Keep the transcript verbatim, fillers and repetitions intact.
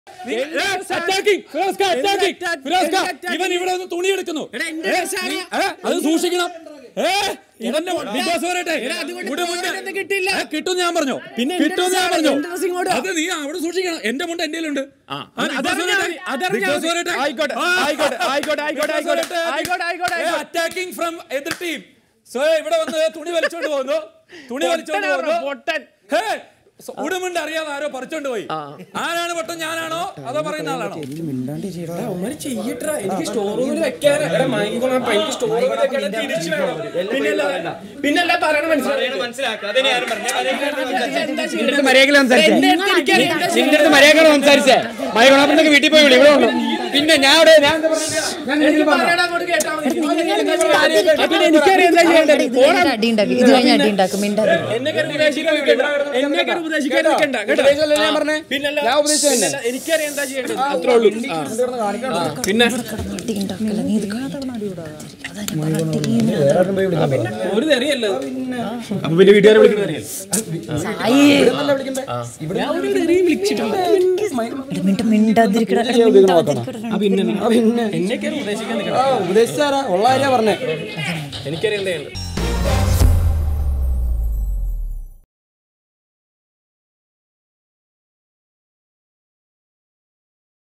ഇവൻ ഇവിടെ ഒന്ന് തുണി എടുക്കുന്നു. അത് സൂക്ഷിക്കണം. കിട്ടും ഞാൻ പറഞ്ഞു പിന്നെ കിട്ടും ഞാൻ പറഞ്ഞു അത് നീ അവിടെ സൂക്ഷിക്കണം. എന്റെ മുണ്ട് എന്റെ ഉണ്ട്. അറ്റാക്കിംഗ് ഫ്രം എതിർ ടീം. സോ ഇവിടെ വന്ന് തുണി വലിച്ചോണ്ട് പോകുന്നു. തുണി വലിച്ചോണ്ട് പോകുന്നു. ഉടുമുണ്ട് അറിയാതെ ആരോ പറിച്ചോണ്ട് പോയി. ആരാണ് പൊട്ടൻ, ഞാനാണോ അതോ പറയുന്ന ആളാണോ? സംസാരിച്ചേ മൈഗുണാപ്പനൊക്കെ വീട്ടിൽ പോയി വിളി ഇവിടെ വന്നു. പിന്നെ ഞാൻ ഇവിടെ പിന്നെ ഒരു തെറിയല്ലോ. അപ്പൊ പിന്നെ വീട്ടുകാരെ വിളിക്കുന്ന ഉപദേശിച്ചാരാ ഉള്ള കാര്യ പറഞ്ഞേ. എനിക്കറിയണ്ടേ.